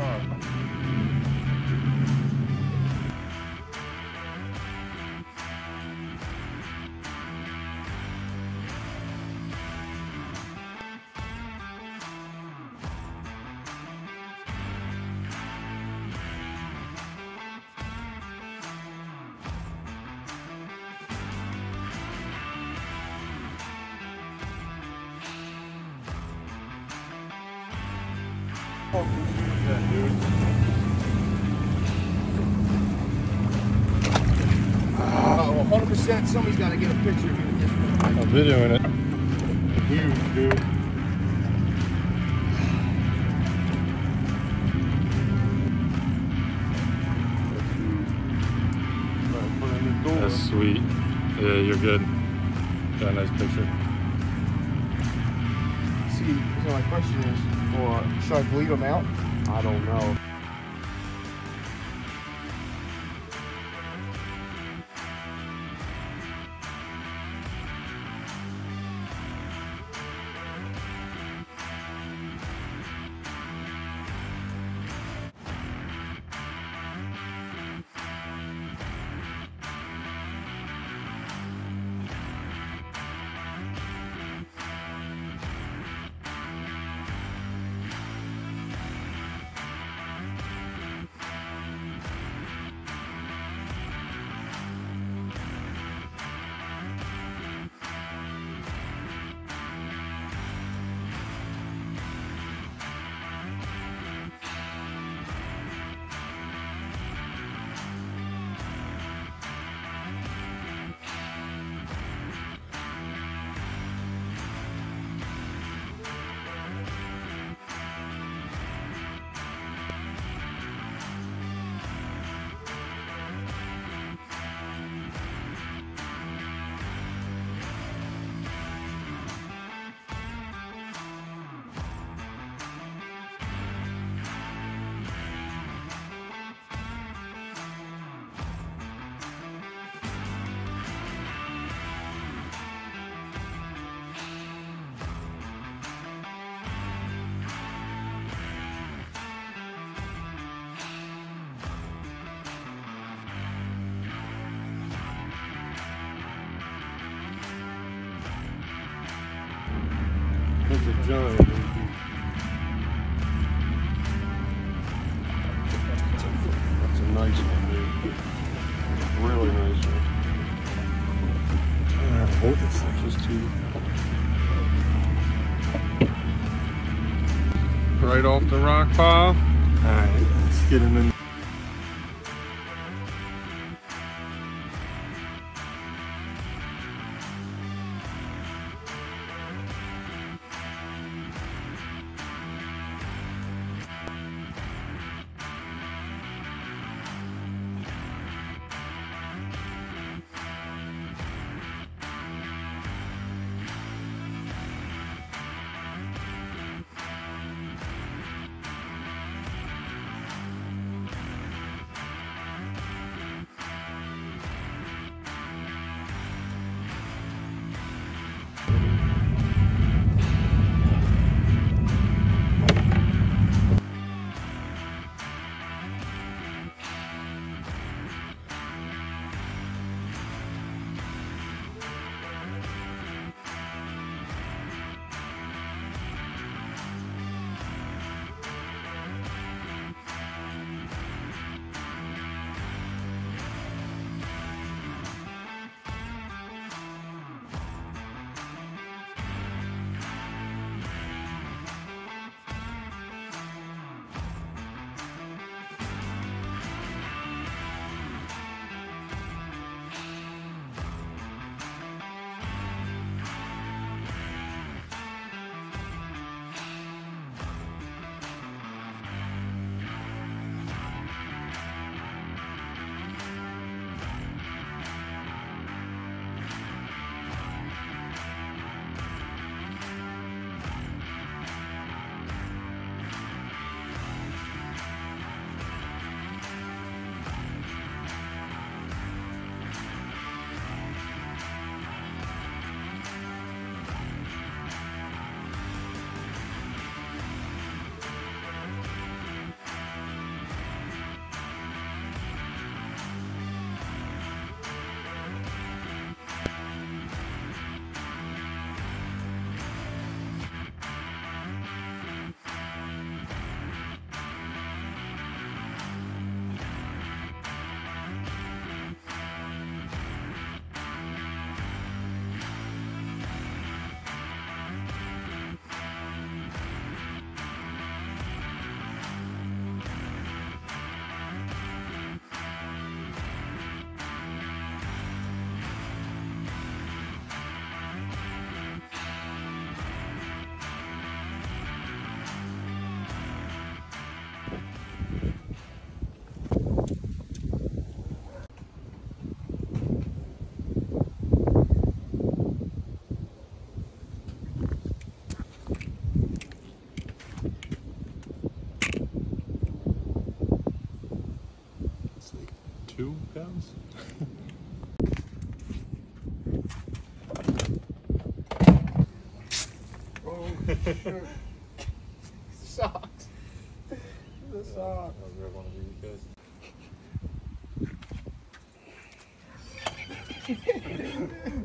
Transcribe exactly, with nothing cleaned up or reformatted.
Oh, one hundred percent somebody's got to get a picture of you with this one. I'm videoing it. Huge, dude. That's sweet. Yeah, you're good. Got a nice picture. See, so my question is, well, should I bleed them out? I don't know. That's a giant. That's a nice one, dude. Really nice one. I hope it's not just two. Right off the rock pile. Alright, let's get him in. two pounds. Oh shit. Sucked. The sock. I'll grab one of these guys.